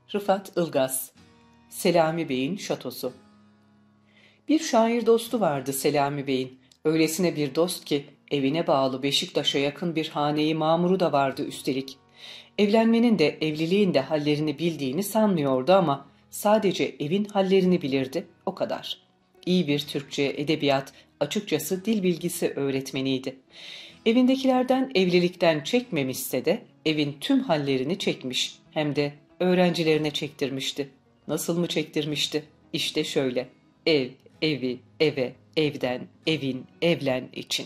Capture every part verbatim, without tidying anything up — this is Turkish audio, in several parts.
Rıfat Ilgaz. Selami Bey'in Şatosu. Bir şair dostu vardı Selami Bey'in. Öylesine bir dost ki evine bağlı Beşiktaş'a yakın bir haneyi mamuru da vardı üstelik. Evlenmenin de evliliğin de hallerini bildiğini sanmıyordu ama sadece evin hallerini bilirdi, o kadar. İyi bir Türkçe, edebiyat, açıkçası dil bilgisi öğretmeniydi. Evindekilerden evlilikten çekmemişse de evin tüm hallerini çekmiş, hem de öğrencilerine çektirmişti. Nasıl mı çektirmişti? İşte şöyle: ev, evi, eve, evden, evin, evlen için.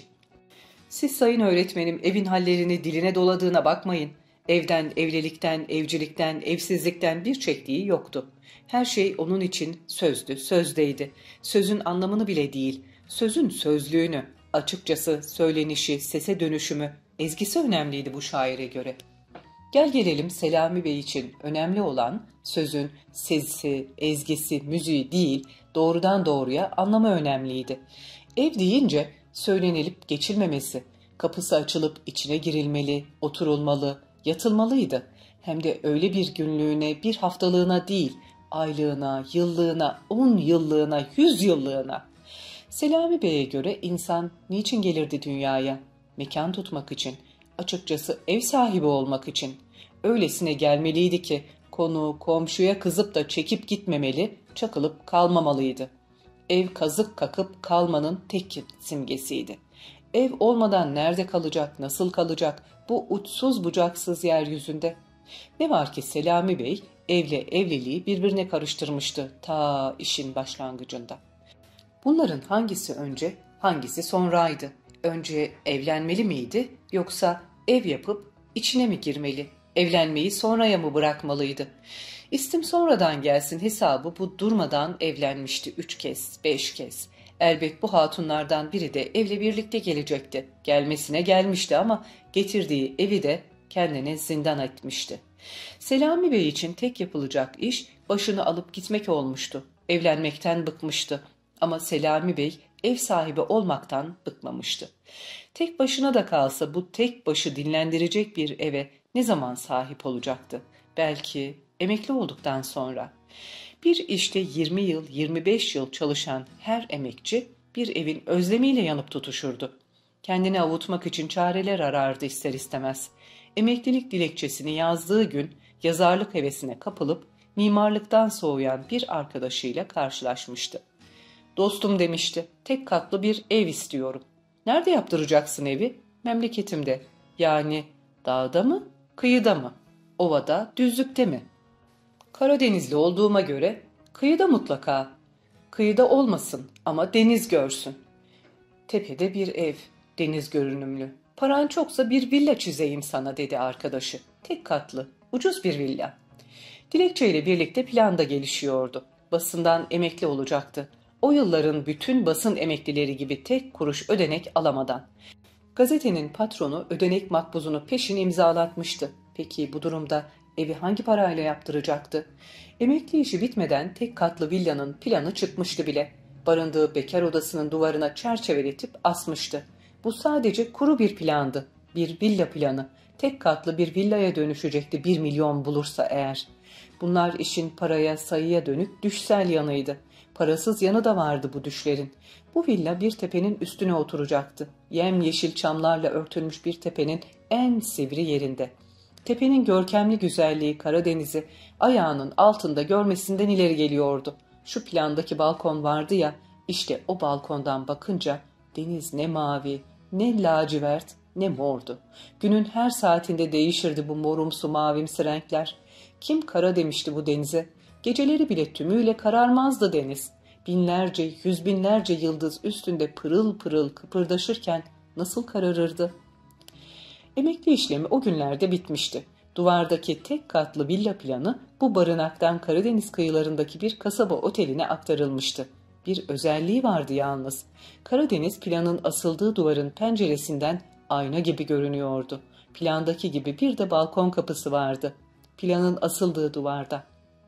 Siz sayın öğretmenim evin hallerini diline doladığına bakmayın. Evden, evlilikten, evcilikten, evsizlikten bir çektiği yoktu. Her şey onun için sözdü, sözdeydi. Sözün anlamını bile değil, sözün sözlüğünü, açıkçası söylenişi, sese dönüşümü, ezgisi önemliydi bu şaire göre. Gel gelelim Selami Bey için önemli olan sözün sesi, ezgisi, müziği değil, doğrudan doğruya anlamı önemliydi. Ev deyince söylenilip geçilmemesi, kapısı açılıp içine girilmeli, oturulmalı, yatılmalıydı. Hem de öyle bir günlüğüne, bir haftalığına değil, aylığına, yıllığına, on yıllığına, yüz yıllığına. Selami Bey'e göre insan niçin gelirdi dünyaya? Mekan tutmak için, açıkçası ev sahibi olmak için. Öylesine gelmeliydi ki konu, komşuya kızıp da çekip gitmemeli, çakılıp kalmamalıydı. Ev kazık kakıp kalmanın tek simgesiydi. Ev olmadan nerede kalacak, nasıl kalacak bu uçsuz bucaksız yeryüzünde? Ne var ki Selami Bey evle evliliği birbirine karıştırmıştı ta işin başlangıcında. Bunların hangisi önce, hangisi sonraydı? Önce evlenmeli miydi yoksa ev yapıp içine mi girmeli? Evlenmeyi sonraya mı bırakmalıydı? İstim sonradan gelsin hesabı bu durmadan evlenmişti üç kez, beş kez. Elbet bu hatunlardan biri de evle birlikte gelecekti. Gelmesine gelmişti ama getirdiği evi de kendine zindan etmişti. Selami Bey için tek yapılacak iş başını alıp gitmek olmuştu. Evlenmekten bıkmıştı. Ama Selami Bey ev sahibi olmaktan bıkmamıştı. Tek başına da kalsa bu tek başı dinlendirecek bir eve ne zaman sahip olacaktı? Belki emekli olduktan sonra. Bir işte yirmi yıl, yirmi beş yıl çalışan her emekçi bir evin özlemiyle yanıp tutuşurdu. Kendini avutmak için çareler arardı ister istemez. Emeklilik dilekçesini yazdığı gün yazarlık hevesine kapılıp mimarlıktan soğuyan bir arkadaşıyla karşılaşmıştı. Dostum demişti, tek katlı bir ev istiyorum. Nerede yaptıracaksın evi? Memleketimde. Yani dağda mı, kıyıda mı? Ovada, düzlükte mi? Karadenizli olduğuma göre kıyıda mutlaka. Kıyıda olmasın ama deniz görsün. Tepede bir ev, deniz görünümlü. Paran çoksa bir villa çizeyim sana dedi arkadaşı. Tek katlı, ucuz bir villa. Dilekçeyle birlikte plan da gelişiyordu. Basından emekli olacaktı. O yılların bütün basın emeklileri gibi tek kuruş ödenek alamadan. Gazetenin patronu ödenek makbuzunu peşin imzalatmıştı. Peki bu durumda evi hangi parayla yaptıracaktı? Emekli işi bitmeden tek katlı villanın planı çıkmıştı bile. Barındığı bekar odasının duvarına çerçeveletip asmıştı. Bu sadece kuru bir plandı. Bir villa planı. Tek katlı bir villaya dönüşecekti bir milyon bulursa eğer. Bunlar işin paraya, sayıya dönük düşsel yanıydı. Parasız yanı da vardı bu düşlerin. Bu villa bir tepenin üstüne oturacaktı. Yemyeşil çamlarla örtülmüş bir tepenin en sivri yerinde. Tepenin görkemli güzelliği Karadeniz'i ayağının altında görmesinden ileri geliyordu. Şu plandaki balkon vardı ya, işte o balkondan bakınca deniz ne mavi, ne lacivert, ne mordu. Günün her saatinde değişirdi bu morumsu mavimsi renkler. Kim kara demişti bu denize? Geceleri bile tümüyle kararmazdı deniz. Binlerce, yüz binlerce yıldız üstünde pırıl pırıl kıpırdaşırken nasıl kararırdı? Emekli işlemi o günlerde bitmişti. Duvardaki tek katlı villa planı bu barınaktan Karadeniz kıyılarındaki bir kasaba oteline aktarılmıştı. Bir özelliği vardı yalnız. Karadeniz planın asıldığı duvarın penceresinden ayna gibi görünüyordu. Plandaki gibi bir de balkon kapısı vardı. Planın asıldığı duvarda.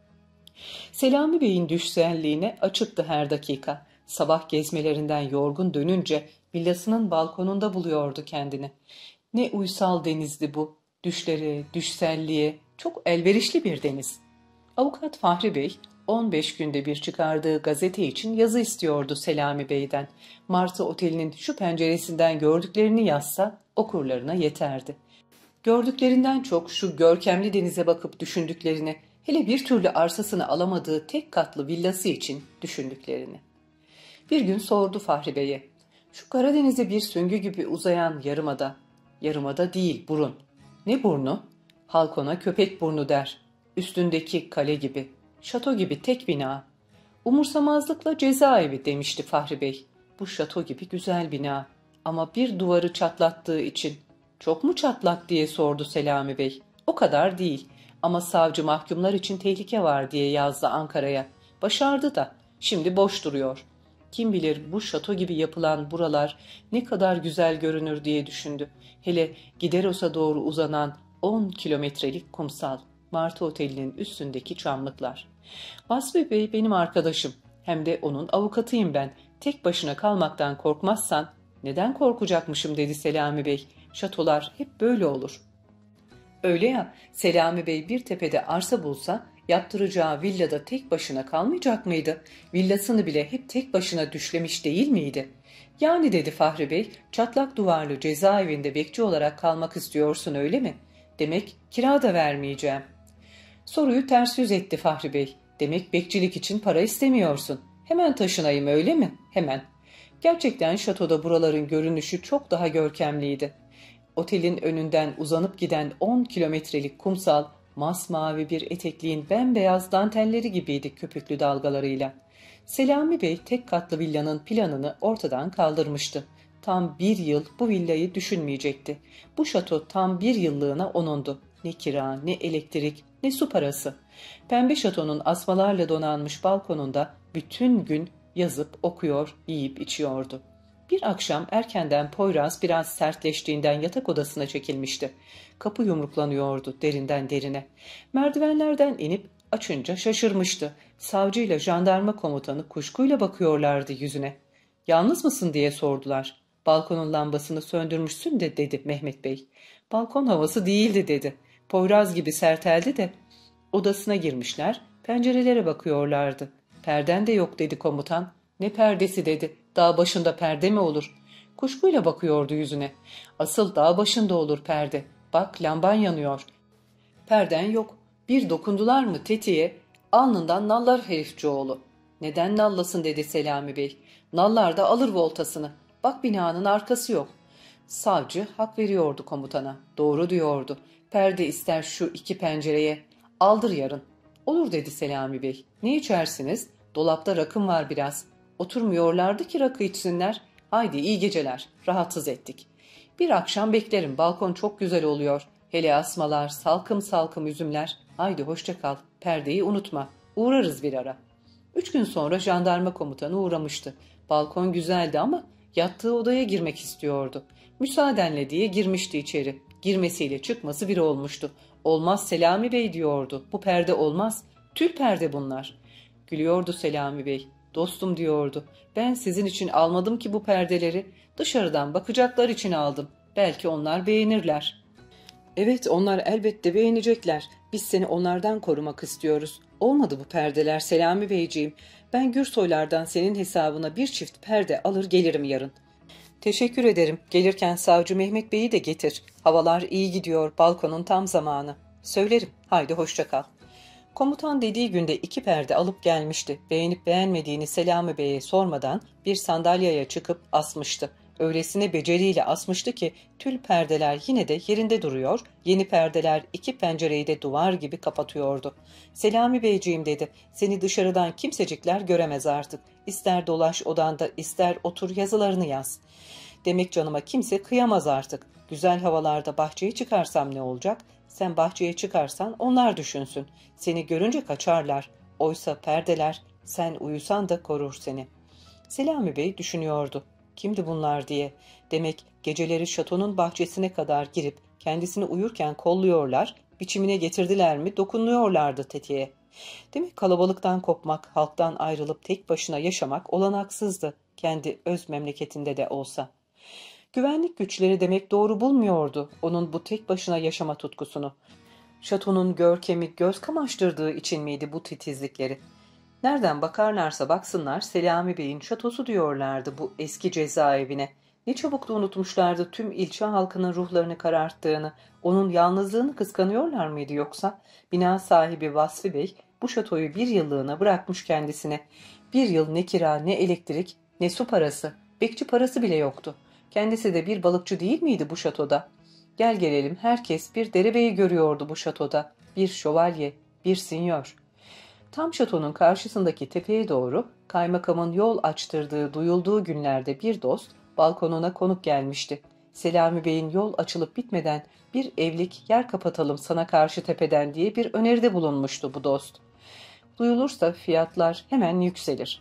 Selami Bey'in düşselliğine açıktı her dakika. Sabah gezmelerinden yorgun dönünce villasının balkonunda buluyordu kendini. Ne uysal denizdi bu. Düşlere, düşselliğe çok elverişli bir deniz. Avukat Fahri Bey, on beş günde bir çıkardığı gazete için yazı istiyordu Selami Bey'den. Martı Oteli'nin şu penceresinden gördüklerini yazsa okurlarına yeterdi. Gördüklerinden çok şu görkemli denize bakıp düşündüklerini, hele bir türlü arsasını alamadığı tek katlı villası için düşündüklerini. Bir gün sordu Fahri Bey'e, şu Karadeniz'e bir süngü gibi uzayan yarımada, yarımada değil burun. Ne burnu? Halk ona köpek burnu der. Üstündeki kale gibi, şato gibi tek bina. Umursamazlıkla cezaevi demişti Fahri Bey. Bu şato gibi güzel bina. Ama bir duvarı çatlattığı için. Çok mu çatlak diye sordu Selami Bey. O kadar değil. Ama savcı mahkumlar için tehlike var diye yazdı Ankara'ya. Başardı da. Şimdi boş duruyor. Kim bilir bu şato gibi yapılan buralar ne kadar güzel görünür diye düşündü. Hele Gideros'a doğru uzanan on kilometrelik kumsal. Martı Oteli'nin üstündeki çamlıklar. Vasfi Bey benim arkadaşım. Hem de onun avukatıyım ben. Tek başına kalmaktan korkmazsan neden korkacakmışım dedi Selami Bey. Şatolar hep böyle olur. Öyle ya, Selami Bey bir tepede arsa bulsa yaptıracağı villada tek başına kalmayacak mıydı? Villasını bile hep tek başına düşlemiş değil miydi? Yani dedi Fahri Bey, çatlak duvarlı cezaevinde bekçi olarak kalmak istiyorsun öyle mi? Demek kira da vermeyeceğim. Soruyu ters yüz etti Fahri Bey. Demek bekçilik için para istemiyorsun. Hemen taşınayım öyle mi? Hemen. Gerçekten şatoda buraların görünüşü çok daha görkemliydi. Otelin önünden uzanıp giden on kilometrelik kumsal, masmavi bir etekliğin bembeyaz dantelleri gibiydi köpüklü dalgalarıyla. Selami Bey tek katlı villanın planını ortadan kaldırmıştı. Tam bir yıl bu villayı düşünmeyecekti. Bu şato tam bir yıllığına onundu. Ne kira, ne elektrik, ne su parası. Pembe şatonun asmalarla donanmış balkonunda bütün gün yazıp okuyor, yiyip içiyordu. Bir akşam erkenden Poyraz biraz sertleştiğinden yatak odasına çekilmişti. Kapı yumruklanıyordu derinden derine. Merdivenlerden inip açınca şaşırmıştı. Savcıyla jandarma komutanı kuşkuyla bakıyorlardı yüzüne. "Yalnız mısın?" diye sordular. "Balkonun lambasını söndürmüşsün de" dedi Mehmet Bey. "Balkon havası değildi" dedi. Poyraz gibi serteldi de. Odasına girmişler, pencerelere bakıyorlardı. "Perden de yok" dedi komutan. "Ne perdesi?" dedi. "Dağ başında perde mi olur?" Kuşkuyla bakıyordu yüzüne. "Asıl dağ başında olur perde. Bak lamban yanıyor. Perden yok. Bir dokundular mı tetiğe, alnından nallar herifçioğlu." "Neden nallasın?" dedi Selami Bey. "Nallar da alır voltasını. Bak binanın arkası yok." Savcı hak veriyordu komutana. Doğru diyordu. Perde ister şu iki pencereye. "Aldır yarın." "Olur" dedi Selami Bey. "Ne içersiniz? Dolapta rakım var biraz." Oturmuyorlardı ki rakı içsinler. "Haydi iyi geceler. Rahatsız ettik." "Bir akşam beklerim. Balkon çok güzel oluyor. Hele asmalar, salkım salkım üzümler. Haydi hoşça kal. Perdeyi unutma. Uğrarız bir ara." Üç gün sonra jandarma komutanı uğramıştı. Balkon güzeldi ama yattığı odaya girmek istiyordu. "Müsaadenle" diye girmişti içeri. Girmesiyle çıkması bir olmuştu. "Olmaz Selami Bey" diyordu. "Bu perde olmaz. Tül perde bunlar." Gülüyordu Selami Bey. "Dostum" diyordu. "Ben sizin için almadım ki bu perdeleri. Dışarıdan bakacaklar için aldım. Belki onlar beğenirler." "Evet, onlar elbette beğenecekler. Biz seni onlardan korumak istiyoruz. Olmadı bu perdeler Selami Beyciğim. Ben Gürsoylardan senin hesabına bir çift perde alır gelirim yarın." "Teşekkür ederim. Gelirken savcı Mehmet Bey'i de getir. Havalar iyi gidiyor. Balkonun tam zamanı." "Söylerim. Haydi hoşça kal." Komutan dediği günde iki perde alıp gelmişti. Beğenip beğenmediğini Selami Bey'e sormadan bir sandalyeye çıkıp asmıştı. Öylesine beceriyle asmıştı ki tül perdeler yine de yerinde duruyor, yeni perdeler iki pencereyi de duvar gibi kapatıyordu. "Selami Beyciğim" dedi, "seni dışarıdan kimsecikler göremez artık. İster dolaş odanda, ister otur yazılarını yaz. Demek canıma kimse kıyamaz artık. Güzel havalarda bahçeye çıkarsam ne olacak? Sen bahçeye çıkarsan onlar düşünsün. Seni görünce kaçarlar. Oysa perdeler sen uyusan da korur seni." Selami Bey düşünüyordu. Kimdi bunlar diye. Demek geceleri şatonun bahçesine kadar girip kendisini uyurken kolluyorlar, biçimine getirdiler mi dokunuyorlardı tetiğe. Demek kalabalıktan kopmak, halktan ayrılıp tek başına yaşamak olanaksızdı, kendi öz memleketinde de olsa. Güvenlik güçleri demek doğru bulmuyordu onun bu tek başına yaşama tutkusunu. Şatonun görkemi göz kamaştırdığı için miydi bu titizlikleri? Nereden bakarlarsa baksınlar Selami Bey'in şatosu diyorlardı bu eski cezaevine. Ne çabuk da unutmuşlardı tüm ilçe halkının ruhlarını kararttığını, onun yalnızlığını kıskanıyorlar mıydı yoksa? Bina sahibi Vasfi Bey bu şatoyu bir yıllığına bırakmış kendisine. Bir yıl ne kira, ne elektrik, ne su parası, bekçi parası bile yoktu. Kendisi de bir balıkçı değil miydi bu şatoda? Gel gelelim herkes bir derebeyi görüyordu bu şatoda. Bir şövalye, bir sinyor. Tam şatonun karşısındaki tepeye doğru kaymakamın yol açtırdığı duyulduğu günlerde bir dost balkonuna konuk gelmişti. Selami Bey'in yol açılıp bitmeden bir evlik yer kapatalım sana karşı tepeden diye bir öneride bulunmuştu bu dost. Duyulursa fiyatlar hemen yükselir.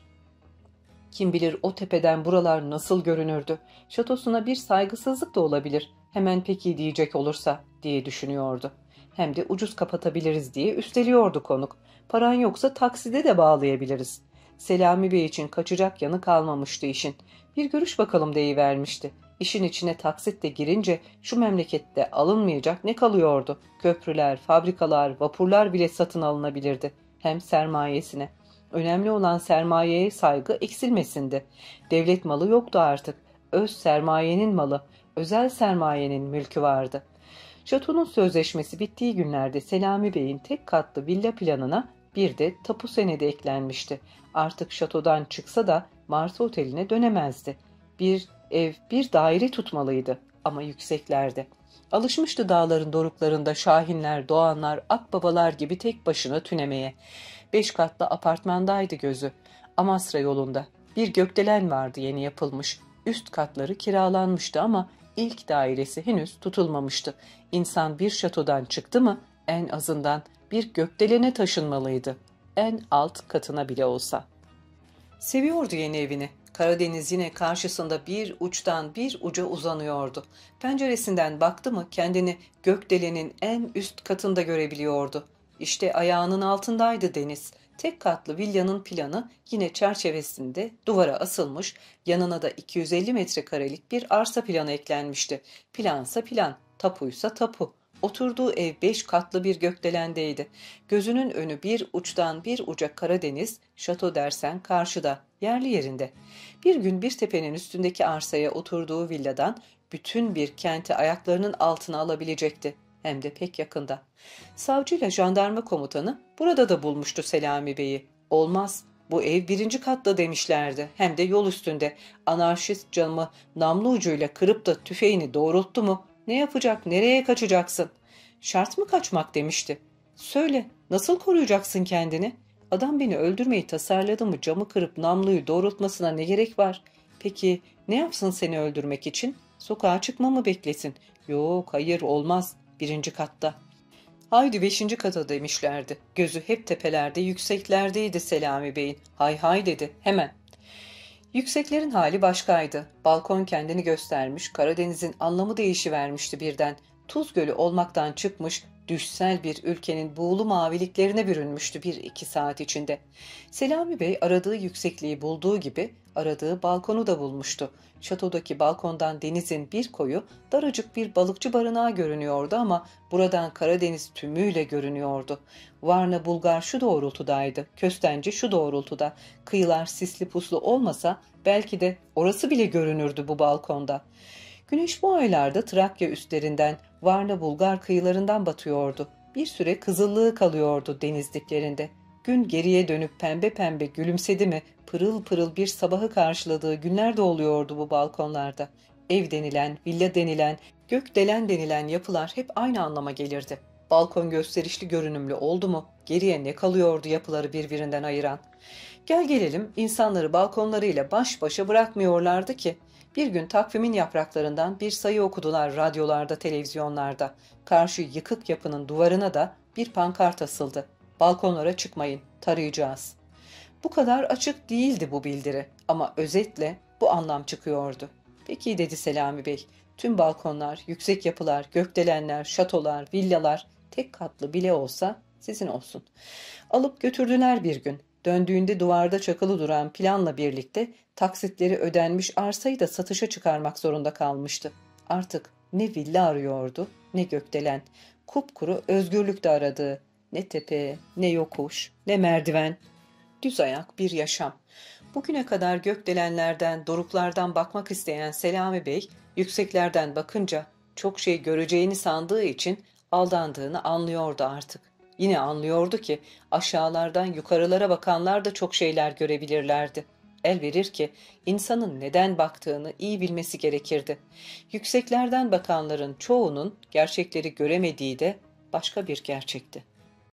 Kim bilir o tepeden buralar nasıl görünürdü? Şatosuna bir saygısızlık da olabilir. Hemen peki diyecek olursa diye düşünüyordu. Hem de ucuz kapatabiliriz diye üsteliyordu konuk. Paran yoksa takside de bağlayabiliriz. Selami Bey için kaçacak yanı kalmamıştı işin. Bir görüş bakalım deyivermişti. İşin içine taksit de girince şu memlekette alınmayacak ne kalıyordu? Köprüler, fabrikalar, vapurlar bile satın alınabilirdi. Hem sermayesine. Önemli olan sermayeye saygı eksilmesindi. Devlet malı yoktu artık. Öz sermayenin malı, özel sermayenin mülkü vardı. Şatonun sözleşmesi bittiği günlerde Selami Bey'in tek katlı villa planına bir de tapu senedi eklenmişti. Artık şatodan çıksa da Mars Oteli'ne dönemezdi. Bir ev, bir daire tutmalıydı ama yükseklerde. Alışmıştı dağların doruklarında şahinler, doğanlar, akbabalar gibi tek başına tünemeye. Beş katlı apartmandaydı gözü. Amasra yolunda. Bir gökdelen vardı yeni yapılmış. Üst katları kiralanmıştı ama ilk dairesi henüz tutulmamıştı. İnsan bir şatodan çıktı mı en azından bir gökdelene taşınmalıydı. En alt katına bile olsa. Seviyordu yeni evini. Karadeniz yine karşısında bir uçtan bir uca uzanıyordu. Penceresinden baktı mı kendini gökdelenin en üst katında görebiliyordu. İşte ayağının altındaydı deniz. Tek katlı villanın planı yine çerçevesinde duvara asılmış, yanına da iki yüz elli metrekarelik bir arsa planı eklenmişti. Plansa plan, tapuysa tapu. Oturduğu ev beş katlı bir gökdelendeydi. Gözünün önü bir uçtan bir uca Karadeniz, şato dersen karşıda, yerli yerinde. Bir gün bir tepenin üstündeki arsaya oturduğu villadan bütün bir kenti ayaklarının altına alabilecekti. Hem de pek yakında. Savcıyla jandarma komutanı burada da bulmuştu Selami Bey'i. Olmaz, bu ev birinci katta demişlerdi. Hem de yol üstünde. Anarşist camı namlu ucuyla kırıp da tüfeğini doğrulttu mu? Ne yapacak, nereye kaçacaksın? Şart mı kaçmak demişti. Söyle, nasıl koruyacaksın kendini? Adam beni öldürmeyi tasarladı mı camı kırıp namluyu doğrultmasına ne gerek var? Peki ne yapsın seni öldürmek için? Sokağa çıkma mı beklesin? Yok, hayır, olmaz. Birinci katta. Haydi beşinci kata demişlerdi. Gözü hep tepelerde, yükseklerdeydi Selami Bey'in. Hay hay dedi, hemen. Yükseklerin hali başkaydı. Balkon kendini göstermiş, Karadeniz'in anlamı değişivermişti birden. Tuz Gölü olmaktan çıkmış, düşsel bir ülkenin buğulu maviliklerine bürünmüştü bir iki saat içinde. Selami Bey aradığı yüksekliği bulduğu gibi aradığı balkonu da bulmuştu. Şatodaki balkondan denizin bir koyu, daracık bir balıkçı barınağı görünüyordu ama buradan Karadeniz tümüyle görünüyordu. Varna Bulgar şu doğrultudaydı, Köstenci şu doğrultuda. Kıyılar sisli puslu olmasa belki de orası bile görünürdü bu balkonda. Güneş bu aylarda Trakya üstlerinden, Varna Bulgar kıyılarından batıyordu. Bir süre kızıllığı kalıyordu deniz diplerinde. Gün geriye dönüp pembe pembe gülümsedi mi, pırıl pırıl bir sabahı karşıladığı günler de oluyordu bu balkonlarda. Ev denilen, villa denilen, gökdelen denilen yapılar hep aynı anlama gelirdi. Balkon gösterişli görünümlü oldu mu, geriye ne kalıyordu yapıları birbirinden ayıran? Gel gelelim insanları balkonlarıyla baş başa bırakmıyorlardı ki. Bir gün takvimin yapraklarından bir sayı okudular radyolarda, televizyonlarda. Karşı yıkık yapının duvarına da bir pankart asıldı. Balkonlara çıkmayın, tarayacağız. Bu kadar açık değildi bu bildiri ama özetle bu anlam çıkıyordu. Peki dedi Selami Bey, tüm balkonlar, yüksek yapılar, gökdelenler, şatolar, villalar tek katlı bile olsa sizin olsun. Alıp götürdüler bir gün. Döndüğünde duvarda çakılı duran planla birlikte taksitleri ödenmiş arsayı da satışa çıkarmak zorunda kalmıştı. Artık ne villa arıyordu ne gökdelen. Kupkuru özgürlükte aradığı. Ne tepe, ne yokuş, ne merdiven. Düz ayak bir yaşam. Bugüne kadar gökdelenlerden, doruklardan bakmak isteyen Selami Bey, yükseklerden bakınca çok şey göreceğini sandığı için aldandığını anlıyordu artık. Yine anlıyordu ki aşağılardan yukarılara bakanlar da çok şeyler görebilirlerdi. El verir ki insanın neden baktığını iyi bilmesi gerekirdi. Yükseklerden bakanların çoğunun gerçekleri göremediği de başka bir gerçekti.